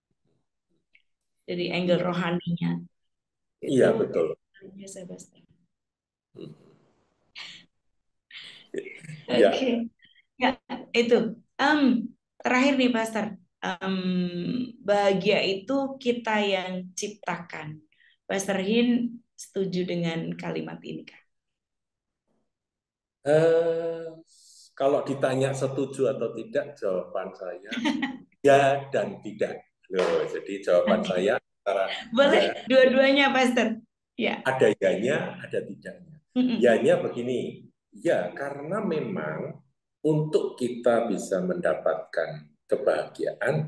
S1: Jadi angle
S2: iya,
S1: rohaninya itu
S2: iya betul.
S1: luar biasa, Pastor. Oke,
S2: Ya,
S1: ya itu. Em, terakhir nih, Pastor. Em, bahagia itu kita yang ciptakan. Pastor Hin setuju dengan kalimat ini kan?
S2: eh, kalau ditanya setuju atau tidak, jawaban saya ya dan tidak. Loh, jadi jawaban
S1: Oke.
S2: saya antara
S1: Boleh
S2: ya,
S1: dua-duanya, Pastor. Ya.
S2: ada yanya, ada tidaknya.
S1: Mm-mm.
S2: Yanya begini, ya karena memang untuk kita bisa mendapatkan kebahagiaan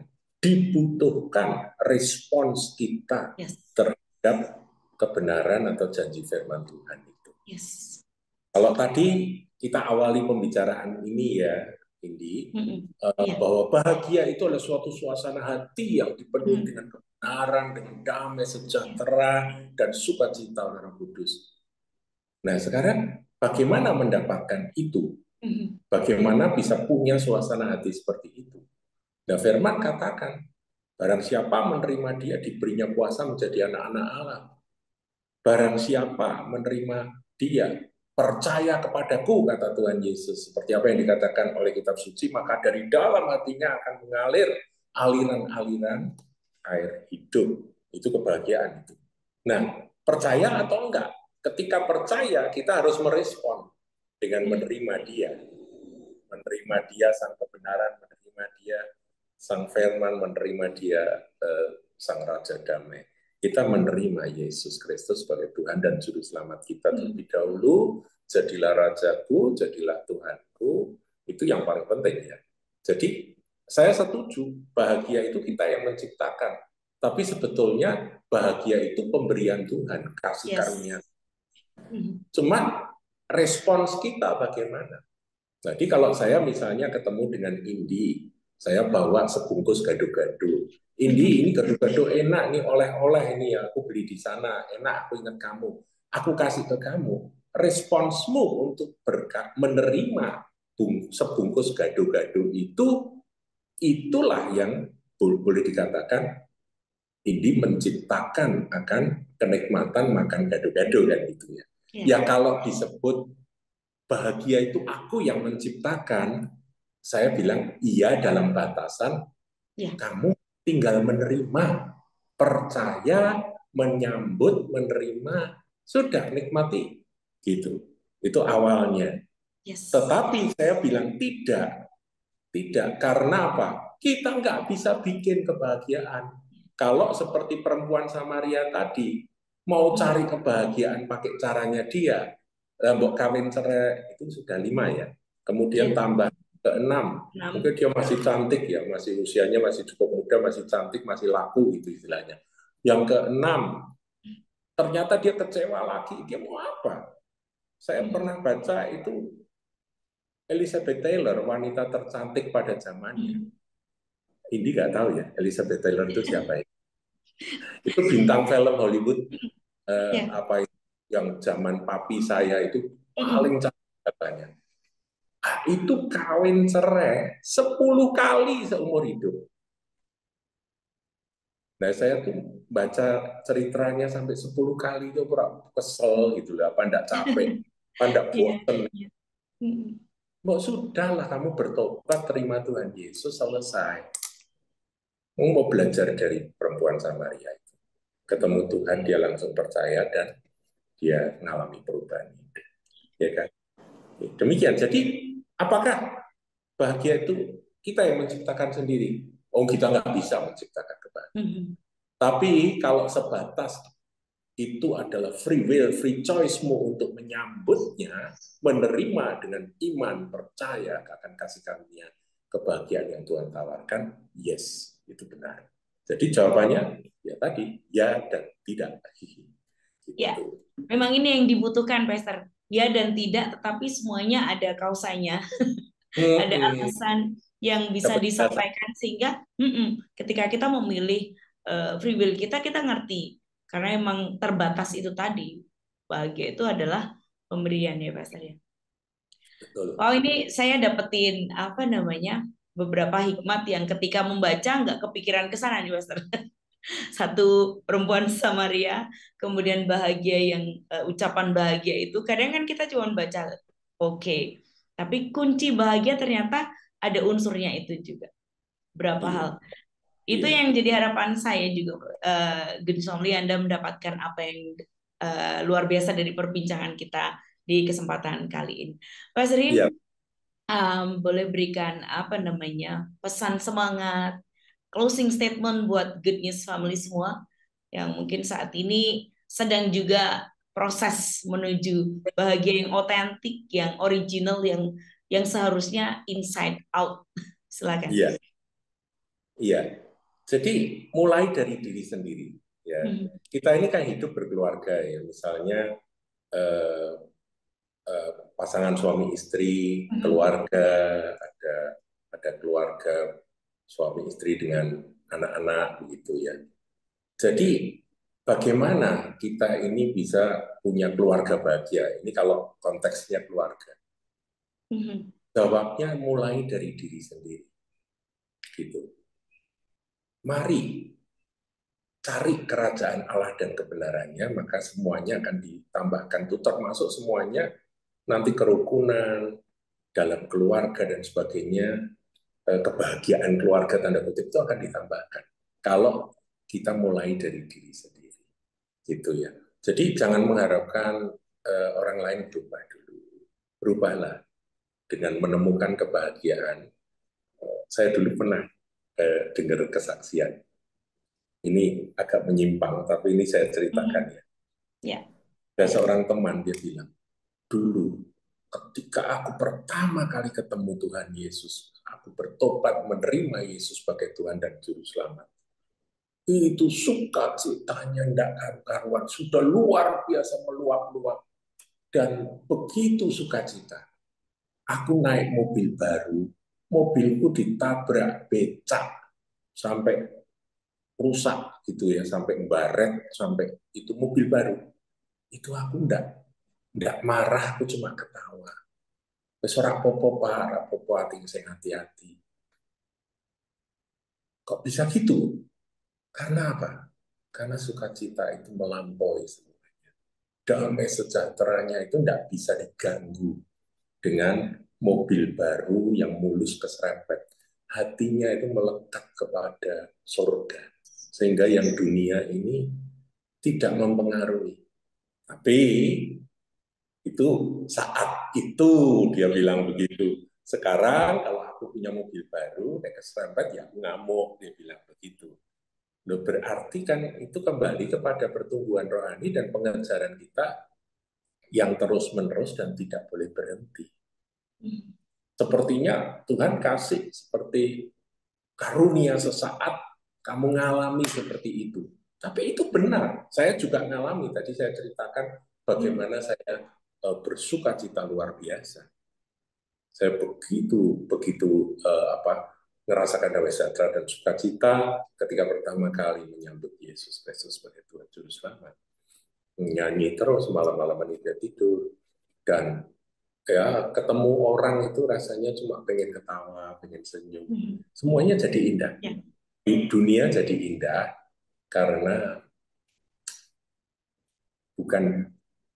S2: dibutuhkan respons kita
S1: Yes.
S2: terhadap kebenaran atau janji firman Tuhan itu.
S1: Yes.
S2: Kalau tadi kita awali pembicaraan ini ya, Indi,
S1: Mm-mm.
S2: eh,
S1: Iya.
S2: bahwa bahagia itu adalah suatu suasana hati yang dipenuhi
S1: Mm.
S2: dengan kebenaran, dengan damai,
S1: Iya.
S2: sejahtera, dan sukacita Roh Kudus. Nah, sekarang bagaimana mendapatkan itu?
S1: Mm.
S2: Bagaimana bisa punya suasana hati seperti itu? Nah, Firman katakan, barang siapa menerima dia diberinya kuasa menjadi anak-anak Allah. Barang siapa menerima dia, percaya kepadaku, kata Tuhan Yesus. Seperti apa yang dikatakan oleh kitab suci, maka dari dalam hatinya akan mengalir aliran-aliran air hidup. Itu kebahagiaan itu. Nah, percaya atau enggak? Ketika percaya, kita harus merespon dengan
S1: Iya.
S2: menerima dia. Menerima dia sang kebenaran, menerima dia sang firman, menerima dia eh, sang Raja Damai. Kita menerima Yesus Kristus sebagai Tuhan dan Juru Selamat kita
S1: Mm.
S2: terlebih dahulu. Jadilah Rajaku, jadilah Tuhanku. Itu yang paling penting ya. Jadi saya setuju, bahagia itu kita yang menciptakan. Tapi sebetulnya bahagia itu pemberian Tuhan, kasih
S1: Yes.
S2: karunia.
S1: Mm.
S2: Cuma respons kita bagaimana? Jadi kalau saya misalnya ketemu dengan Indi, saya bawa sebungkus gado-gado. Indi, ini gado-gado enak nih, oleh-oleh ini ya, aku beli di sana, enak, aku ingat kamu. Aku kasih ke kamu. Responsmu untuk berkat, menerima bung, sebungkus gado-gado itu, itulah yang boleh dikatakan Indi menciptakan akan kenikmatan makan gado-gado kan gitu ya.
S1: Iya.
S2: Ya kalau disebut bahagia itu aku yang menciptakan, saya bilang iya dalam batasan
S1: Iya.
S2: kamu tinggal menerima, percaya, menyambut, menerima, sudah nikmati. Gitu. Itu awalnya.
S1: Yes.
S2: Tetapi saya bilang tidak. Tidak. Karena apa? Kita nggak bisa bikin kebahagiaan. Kalau seperti perempuan Samaria tadi, mau
S1: Mm.
S2: cari kebahagiaan pakai caranya dia, eh, mbok kawin cerai itu sudah lima ya. Kemudian
S1: Iya.
S2: tambah ke enam, mungkin
S1: Enam.
S2: dia masih cantik ya, masih usianya masih cukup muda, masih cantik, masih laku gitu istilahnya. Yang keenam, ternyata dia kecewa lagi, dia mau apa? Saya
S1: Mm.
S2: pernah baca itu Elizabeth Taylor, wanita tercantik pada zamannya.
S1: Mm.
S2: Indi nggak tahu ya, Elizabeth Taylor itu siapa ya? Itu bintang film Hollywood eh,
S1: Iya.
S2: apa itu, yang zaman papi saya itu
S1: Mm.
S2: paling cantik katanya. Ah, itu kawin cerai sepuluh kali seumur hidup. Nah, saya tuh baca ceritanya sampai sepuluh kali itu kurang kesel gitu lah, apa enggak capek. Anda
S1: Iya,
S2: bosen.
S1: iya. Mm-mm.
S2: Mau sudahlah kamu bertobat, terima Tuhan Yesus, selesai. Kamu mau belajar dari perempuan Samaria itu. Ketemu Tuhan, dia langsung percaya dan dia mengalami perubahan. Ya kan? Demikian. Jadi, apakah bahagia itu kita yang menciptakan sendiri? Oh, kita nggak bisa menciptakan kebahagiaan.
S1: Mm-mm.
S2: Tapi kalau sebatas itu adalah free will, free choice-mu untuk menyambutnya, menerima dengan iman, percaya akan kasih karunia kebahagiaan yang Tuhan tawarkan, yes, itu benar. Jadi jawabannya, ya tadi, ya dan tidak.
S1: Ya,
S2: Gitu.
S1: memang ini yang dibutuhkan, Pastor. Ya dan tidak, tetapi semuanya ada kausanya. Ada
S2: Hmm,
S1: alasan yang bisa
S2: dapat
S1: disampaikan sehingga mm-mm, ketika kita memilih uh, free will kita, kita ngerti. Karena emang terbatas itu tadi. Bahagia itu adalah pemberian ya, Pastor ya.
S2: betul.
S1: Wow, ini saya dapetin apa namanya beberapa hikmat yang ketika membaca nggak kepikiran ke sana nih, Pastor. Satu, perempuan Samaria, kemudian bahagia yang eh, ucapan bahagia itu kadang kan kita cuma baca oke, tapi kunci bahagia ternyata ada unsurnya itu juga. Berapa
S2: Iya,
S1: hal. Itu
S2: iya,
S1: yang jadi harapan saya juga, eh Gensomli, Anda mendapatkan apa yang eh, luar biasa dari perbincangan kita di kesempatan kali ini. Pak
S2: iya.
S1: Serin, um, boleh berikan apa namanya pesan semangat, closing statement buat Good News Family semua yang mungkin saat ini sedang juga proses menuju bahagia yang otentik, yang original, yang yang seharusnya inside out. Silakan.
S2: Iya, iya. Jadi mulai dari diri sendiri. Ya,
S1: Hmm.
S2: kita ini kan hidup berkeluarga ya. Misalnya eh, eh, pasangan suami istri,
S1: Hmm.
S2: keluarga, ada ada keluarga suami istri dengan anak-anak begitu ya. Jadi bagaimana kita ini bisa punya keluarga bahagia? Ini kalau konteksnya keluarga.
S1: Hmm.
S2: Jawabnya mulai dari diri sendiri. Gitu. Mari cari kerajaan Allah dan kebenarannya, maka semuanya akan ditambahkan. Itu termasuk semuanya nanti kerukunan dalam keluarga dan sebagainya, eh, kebahagiaan keluarga tanda kutip itu akan ditambahkan. Kalau kita mulai dari diri sendiri, gitu ya. Jadi jangan mengharapkan eh, orang lain berubah dulu. Berubahlah dengan menemukan kebahagiaan. Saya dulu pernah eh, dengar kesaksian. Ini agak menyimpang, tapi ini saya ceritakan
S1: Hmm.
S2: ya.
S1: Ya.
S2: Ada seorang teman, dia bilang, dulu ketika aku pertama kali ketemu Tuhan Yesus, aku bertobat menerima Yesus sebagai Tuhan dan Juru Selamat. Itu sukacitanya tidak karu-karuan, sudah luar biasa meluap-luap. Dan begitu sukacita, aku naik mobil baru, mobilku ditabrak becak sampai rusak gitu ya, sampai baret, sampai itu mobil baru. Itu aku enggak enggak marah, aku cuma ketawa. Wis ora apa-apa, Pak, ora apa-apa, hati sing hati-hati. Kok bisa gitu? Karena apa? Karena sukacita itu melampaui semuanya. Damai sejahteranya itu tidak bisa diganggu dengan mobil baru yang mulus keserempet. Hatinya itu melekat kepada surga. Sehingga yang dunia ini tidak mempengaruhi. Tapi itu saat itu dia bilang begitu. Sekarang kalau aku punya mobil baru, naik keserempet, ya aku ngamuk, dia bilang begitu. Loh, berarti kan itu kembali kepada pertumbuhan rohani dan pengejaran kita yang terus-menerus dan tidak boleh berhenti.
S1: Hmm.
S2: Sepertinya Tuhan kasih seperti karunia sesaat, kamu ngalami seperti itu. Tapi itu benar, saya juga ngalami. Tadi saya ceritakan bagaimana saya uh, bersuka cita luar biasa. Saya begitu begitu uh, apa ngerasakan damai sejahtera dan sukacita ketika pertama kali menyambut Yesus Kristus sebagai Tuhan Juru Selamat. Nyanyi terus malam-malam tidak tidur, dan ya ketemu orang itu rasanya cuma pengen ketawa, pengen senyum.
S1: Hmm.
S2: Semuanya jadi indah.
S1: Ya.
S2: Di dunia jadi indah karena bukan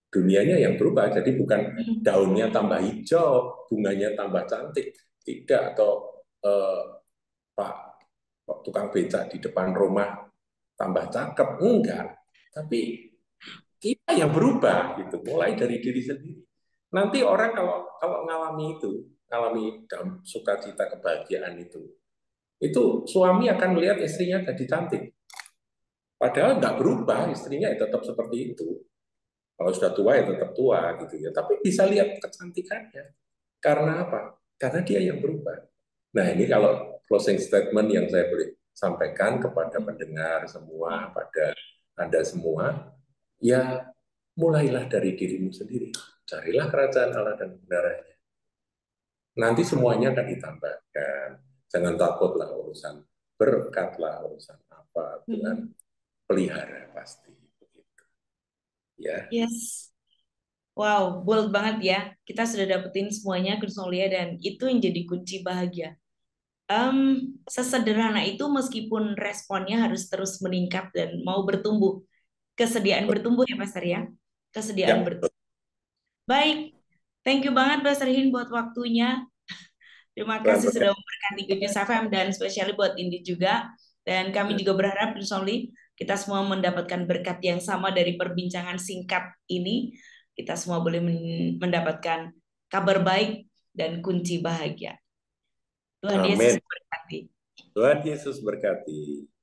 S2: dunianya yang berubah. Jadi bukan daunnya tambah hijau, bunganya tambah cantik, tidak, atau eh, Pak tukang becak di depan rumah tambah cakep, enggak. Tapi kita yang berubah gitu, mulai dari diri sendiri. Nanti orang kalau kalau ngalami itu, ngalami dalam sukacita kebahagiaan itu, itu suami akan melihat istrinya jadi cantik. Padahal nggak berubah, istrinya ya tetap seperti itu. Kalau sudah tua ya tetap tua gitu ya. Tapi bisa lihat kecantikannya. Karena apa? Karena dia yang berubah. Nah ini kalau closing statement yang saya boleh sampaikan kepada pendengar semua, pada Anda semua, ya mulailah dari dirimu sendiri. Carilah kerajaan Allah dan kebenarannya. Nanti semuanya akan ditambahkan. Jangan takutlah urusan berkatlah, urusan apa, Tuhan pelihara pasti. Begitu. Ya.
S1: Yes. Wow, bold banget ya. Kita sudah dapetin semuanya Krisnolia dan itu yang jadi kunci bahagia. Em, sesederhana itu meskipun responnya harus terus meningkat dan mau bertumbuh. Kesediaan bertumbuh ya Pastor ya. Kesediaan
S2: Ya,
S1: bertumbuh. Baik. Thank you banget Pastor Hin buat waktunya. Terima kasih
S2: betul.
S1: sudah memberkati Good News F M dan spesially buat Indi juga. Dan kami juga berharap Krisnoli kita semua mendapatkan berkat yang sama dari perbincangan singkat ini. Kita semua boleh mendapatkan kabar baik dan kunci bahagia. Tuhan Yesus
S2: Amin.
S1: memberkati.
S2: Tuhan Yesus berkati.